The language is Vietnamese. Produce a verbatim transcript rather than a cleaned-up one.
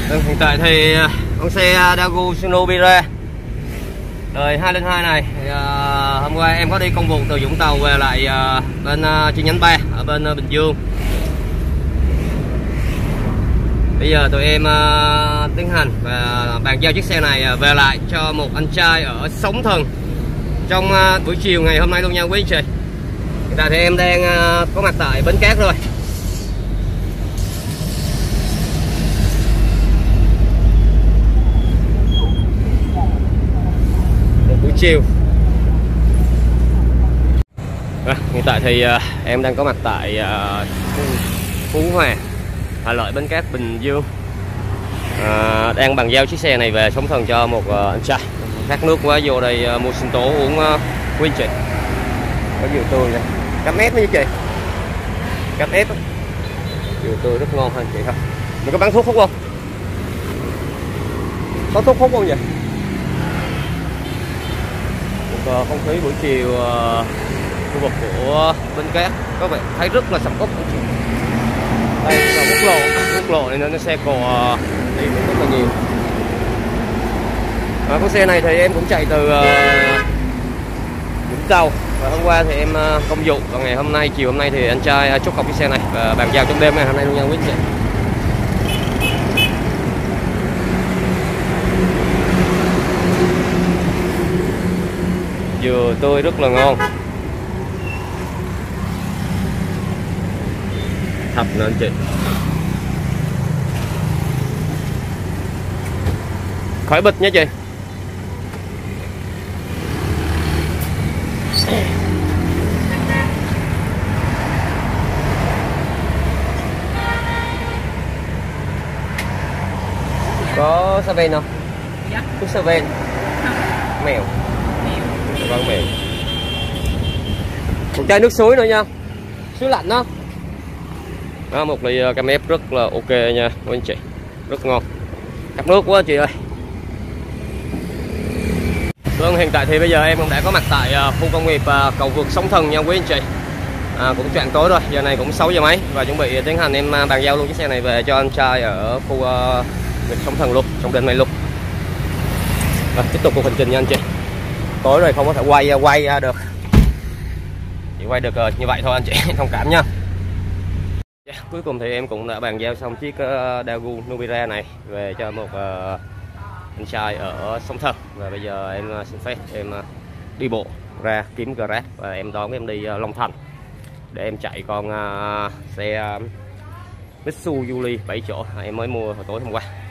Hiện tại thì con xe Daewoo Nubira đời hai không hai này thì, uh, hôm qua em có đi công vụ từ Vũng Tàu về lại uh, bên uh, chi nhánh ba ở bên uh, Bình Dương. Bây giờ tụi em uh, tiến hành và bàn giao chiếc xe này uh, về lại cho một anh trai ở Sóng Thần trong uh, buổi chiều ngày hôm nay luôn nha quý anh chị. Hiện tại thì em đang uh, có mặt tại bến cát rồi. Buổi chiều à, hiện tại thì uh, em đang có mặt tại uh, Phú Hòa, Hà Lợi, bến cát, Bình Dương, uh, đang bàn giao chiếc xe này về Sóng Thần cho một uh, anh trai. Khát nước quá, vô đây uh, mua sinh tố uống uh, quý anh chị. Có dừa tươi này, cam ép với chị, cam ép dừa tươi rất ngon ha chị. Không mình có bán thuốc hút không? Có thuốc hút không vậy? Không khí buổi chiều uh, khu vực của bến cát có vẻ thấy rất là sầm uất. Đây là quốc lộ, quốc lộ nên nó xe cộ uh, đi rất là nhiều. À, con xe này thì em cũng chạy từ uh, Vũng Tàu, và hôm qua thì em uh, công vụ, còn ngày hôm nay chiều hôm nay thì anh trai uh, chốt cọc chiếc xe này và bàn giao trong đêm ngày hôm nay luôn nha quý anh chị. Dừa tươi rất là ngon, thật nè anh chị. Khỏi bịch nha chị. Có sa ven không? Dạ. Thuốc sa ven. Mèo. Vâng mèo. Một chai nước suối nữa nha, suối lạnh đó. Đó, một ly cam ép rất là ok nha quý anh chị, rất ngon. Cắt nước quá chị ơi. Vâng, hiện tại thì bây giờ em cũng đã có mặt tại khu công nghiệp Cầu Vượt Sóng Thần nha quý anh chị. À, cũng trạng tối rồi, giờ này cũng sáu giờ mấy và chuẩn bị tiến hành em bàn giao luôn chiếc xe này về cho anh trai ở khu uh, Sóng Thần luôn trong đêm nay luôn. Và tiếp tục cuộc hành trình nha anh chị. Tối rồi không có thể quay quay ra được, chỉ quay được uh, như vậy thôi anh chị thông cảm nha. Yeah, cuối cùng thì em cũng đã bàn giao xong chiếc uh, Daewoo Nubira này về cho một uh, anh trai ở Sóng Thần, và bây giờ em uh, xin phép em uh, đi bộ ra kiếm Grab và em đón em đi uh, Long Thành để em chạy con uh, xe uh, Mitsubishi bảy chỗ em mới mua hồi tối hôm qua.